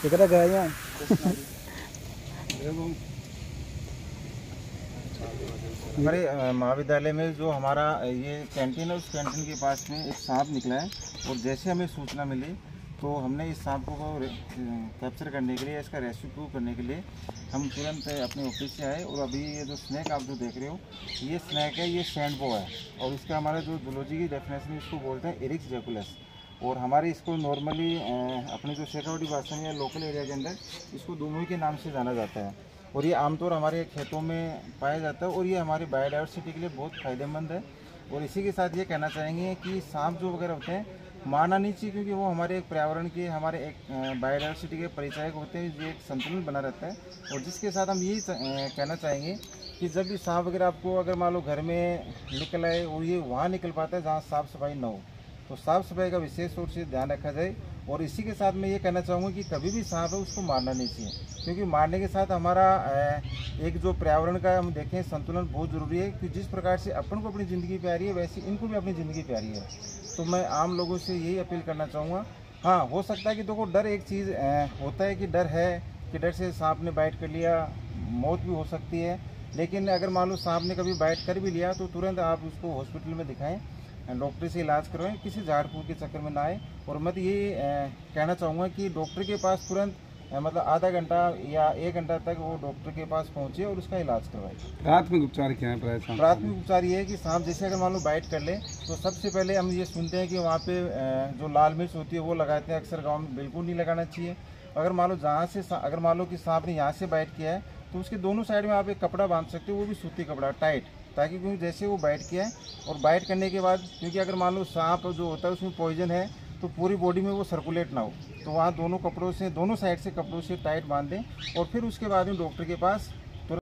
कितना गया हमारे महाविद्यालय में जो हमारा ये कैंटीन है, उस कैंटीन के पास में एक सांप निकला है। और जैसे हमें सूचना मिली तो हमने इस सांप को कैप्चर करने के लिए, इसका रेस्क्यू करने के लिए हम तुरंत अपने ऑफिस से आए। और अभी ये जो स्नैक आप जो देख रहे हो, ये स्नैक है, ये सैंडबो है। और इसका हमारा जो जूलॉजी की डेफिनेशन इसको बोलते हैं एरिक्स जैकुलस। और हमारे इसको नॉर्मली अपने जो शेखावटी भाषा में या लोकल एरिया के अंदर इसको दोनों के नाम से जाना जाता है। और ये आमतौर हमारे खेतों में पाया जाता है और ये हमारी बायोडाइवर्सिटी के लिए बहुत फ़ायदेमंद है। और इसी के साथ ये कहना चाहेंगे कि सांप जो वगैरह होते हैं मारना नहीं चाहिए, क्योंकि वो हमारे एक पर्यावरण के, हमारे एक बायोडाइवर्सिटी के परिचायक होते हैं। जो एक संतुलन बना रहता है। और जिसके साथ हम यही कहना चाहेंगे कि जब भी सांप वगैरह आपको अगर मान लो घर में निकल आए और ये वहाँ निकल पाता है जहाँ साफ़ सफाई ना हो, तो साफ़ सफाई का विशेष रूप से ध्यान रखा जाए। और इसी के साथ मैं ये कहना चाहूँगा कि कभी भी सांप है उसको मारना नहीं चाहिए, क्योंकि मारने के साथ हमारा एक जो पर्यावरण का हम देखें संतुलन बहुत ज़रूरी है। कि जिस प्रकार से अपन को अपनी ज़िंदगी प्यारी है, वैसे इनको भी अपनी ज़िंदगी प्यारी है। तो मैं आम लोगों से यही अपील करना चाहूँगा। हाँ, हो सकता है कि देखो डर एक चीज़ होता है कि डर है कि डर से सांप ने बाइट कर लिया, मौत भी हो सकती है। लेकिन अगर मान लो सांप ने कभी बाइट कर भी लिया तो तुरंत आप उसको हॉस्पिटल में दिखाएं, डॉक्टर से इलाज करवाएं, किसी झाड़ फूक के चक्कर में ना आए। और मैं तो ये कहना चाहूँगा कि डॉक्टर के पास तुरंत मतलब आधा घंटा या 1 घंटा तक वो डॉक्टर के पास पहुँचे और उसका इलाज करवाए। प्राथमिक उपचार क्या है? प्राथमिक उपचार ये है कि सांप जैसे अगर मान लो बाइट कर ले तो सबसे पहले हम ये सुनते हैं कि वहाँ पे जो लाल मिर्च होती है वो लगाते हैं। अक्सर गाँव में बिल्कुल नहीं लगाना चाहिए। अगर मान लो जहाँ से अगर मान लो कि सांप ने यहाँ से बाइट किया है तो उसके दोनों साइड में आप एक कपड़ा बांध सकते हो, वो भी सूती कपड़ा टाइट, ताकि क्योंकि जैसे वो बाइट किया है और बाइट करने के बाद, क्योंकि अगर मान लो सांप जो होता है उसमें पॉइजन है तो पूरी बॉडी में वो सर्कुलेट ना हो, तो वहाँ दोनों कपड़ों से, दोनों साइड से कपड़ों से टाइट बांध दें। और फिर उसके बाद में डॉक्टर के पास